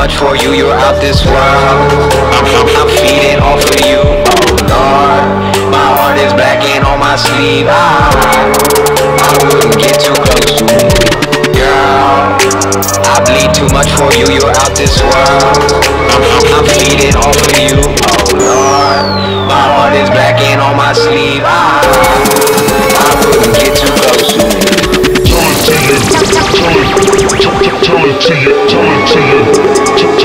much for you, you're out this world. I'm feeding off of you, oh Lord. My heart is black and on my sleeve. I wouldn't get too close to me, girl. I bleed too much for you, you're out this world. I'm feeding off of you, oh Lord. My heart is black and on my sleeve. I wouldn't get too close to me. Tell it to you, tell it to you, tell it to you, tell it to you.